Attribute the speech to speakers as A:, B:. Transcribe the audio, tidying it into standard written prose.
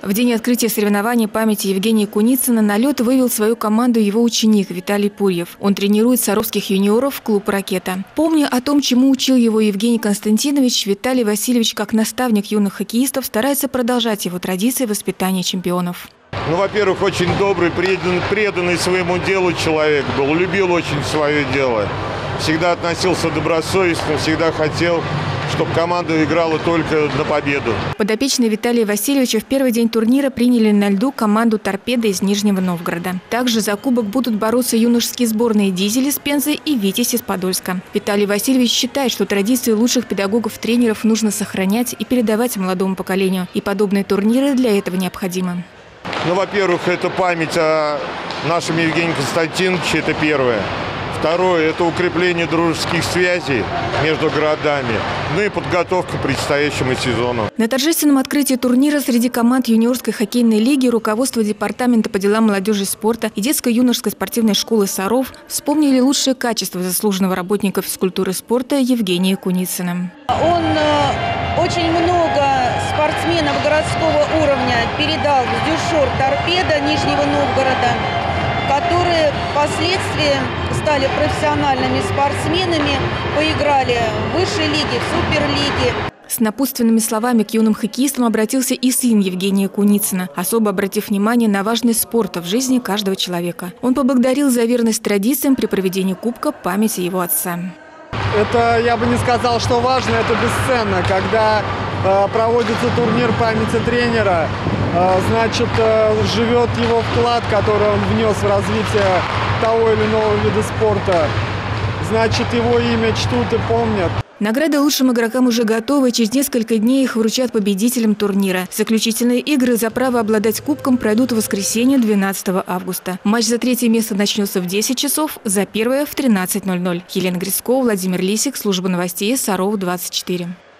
A: В день открытия соревнований памяти Евгения Куницына на лед вывел свою команду его ученик Виталий Пурьев. Он тренирует саровских юниоров клуб «Ракета». Помня о том, чему учил его Евгений Константинович, Виталий Васильевич, как наставник юных хоккеистов, старается продолжать его традиции воспитания чемпионов.
B: Во-первых, очень добрый, преданный своему делу человек был, любил очень свое дело. Всегда относился добросовестно, всегда хотел, чтобы команда играла только на победу.
A: Подопечные Виталия Васильевича в первый день турнира приняли на льду команду «Торпедо» из Нижнего Новгорода. Также за кубок будут бороться юношеские сборные «Дизель» из Пензы и «Витязь» из Подольска. Виталий Васильевич считает, что традиции лучших педагогов-тренеров нужно сохранять и передавать молодому поколению. И подобные турниры для этого необходимы.
B: Во-первых, это память о нашем Евгении Константиновиче, это первое. Второе – это укрепление дружеских связей между городами, и подготовка к предстоящему сезону.
A: На торжественном открытии турнира среди команд юниорской хоккейной лиги руководство Департамента по делам молодежи и спорта и детско-юношеской спортивной школы «Саров» вспомнили лучшие качества заслуженного работника физкультуры и спорта Евгения Куницына.
C: Он очень много спортсменов городского уровня передал в дюшор «Торпедо» Нижнего Новгорода, которые впоследствии стали профессиональными спортсменами, поиграли в высшей лиге, в суперлиге.
A: С напутственными словами к юным хоккеистам обратился и сын Евгения Куницына, особо обратив внимание на важность спорта в жизни каждого человека. Он поблагодарил за верность традициям при проведении кубка памяти его отца.
D: Это, я бы не сказал, что важно, это бесценно. Когда проводится турнир памяти тренера, значит, живет его вклад, который он внес в развитие того или иного вида спорта. Значит, его имя чтут и помнят.
A: Награды лучшим игрокам уже готовы. Через несколько дней их вручат победителям турнира. Заключительные игры за право обладать кубком пройдут в воскресенье 12 августа. Матч за третье место начнется в 10 часов, за первое в 13:00. Елена Грицкова, Владимир Лисик, служба новостей Саров 24.